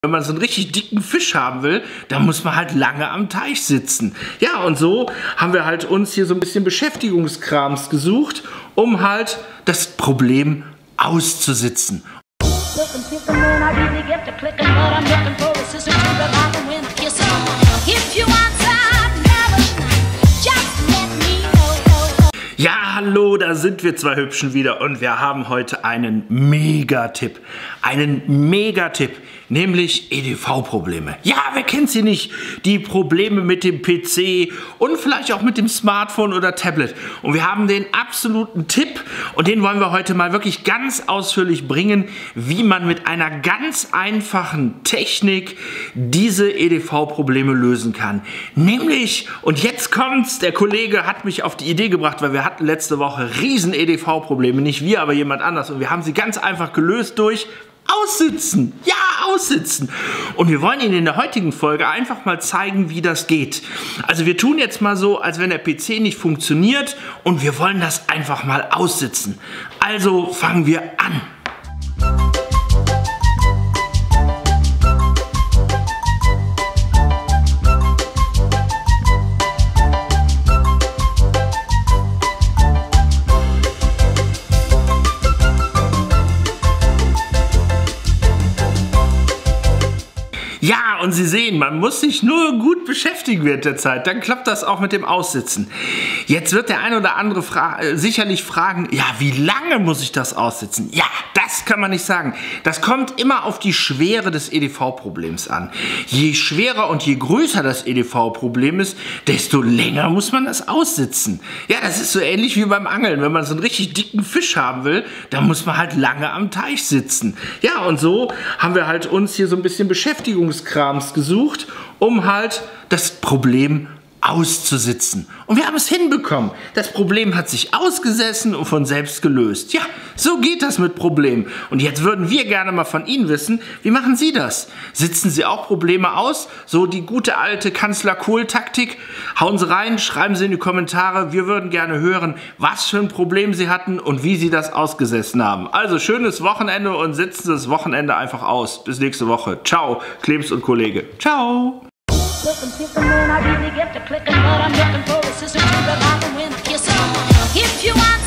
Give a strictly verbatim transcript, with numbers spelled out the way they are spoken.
Wenn man so einen richtig dicken Fisch haben will, dann muss man halt lange am Teich sitzen. Ja, und so haben wir halt uns hier so ein bisschen Beschäftigungskrams gesucht, um halt das Problem auszusitzen. Ja, hallo, da sind wir zwei Hübschen wieder und wir haben heute einen Megatipp. Einen Megatipp, nämlich E D V-Probleme. Ja, wer kennt sie nicht? Die Probleme mit dem P C und vielleicht auch mit dem Smartphone oder Tablet. Und wir haben den absoluten Tipp und den wollen wir heute mal wirklich ganz ausführlich bringen, wie man mit einer ganz einfachen Technik diese E D V-Probleme lösen kann. Nämlich, und jetzt kommt's, der Kollege hat mich auf die Idee gebracht, weil wir hatten letzte Woche riesen E D V-Probleme, nicht wir, aber jemand anders. Und wir haben sie ganz einfach gelöst durch Aussitzen. Ja, aussitzen. Und wir wollen Ihnen in der heutigen Folge einfach mal zeigen, wie das geht. Also wir tun jetzt mal so, als wenn der P C nicht funktioniert und wir wollen das einfach mal aussitzen. Also fangen wir an. Ja, und Sie sehen, man muss sich nur gut beschäftigen während der Zeit, dann klappt das auch mit dem Aussitzen. Jetzt wird der ein oder andere fra äh, sicherlich fragen, ja, wie lange muss ich das aussitzen? Ja, das kann man nicht sagen. Das kommt immer auf die Schwere des E D V-Problems an. Je schwerer und je größer das E D V-Problem ist, desto länger muss man das aussitzen. Ja, das ist so ähnlich wie beim Angeln. Wenn man so einen richtig dicken Fisch haben will, dann muss man halt lange am Teich sitzen. Ja, und so haben wir halt uns hier so ein bisschen Beschäftigungs Krams gesucht, um halt das Problem auszusitzen. Und wir haben es hinbekommen. Das Problem hat sich ausgesessen und von selbst gelöst. Ja, so geht das mit Problemen. Und jetzt würden wir gerne mal von Ihnen wissen, wie machen Sie das? Sitzen Sie auch Probleme aus? So die gute alte Kanzler-Kohl-Taktik? Hauen Sie rein, schreiben Sie in die Kommentare. Wir würden gerne hören, was für ein Problem Sie hatten und wie Sie das ausgesessen haben. Also schönes Wochenende und sitzen Sie das Wochenende einfach aus. Bis nächste Woche. Ciao, Klebs und Kollege. Ciao. Looking, picking, man, I really get to clicking, but I'm looking for a sister to the bottom when I kiss her. If you want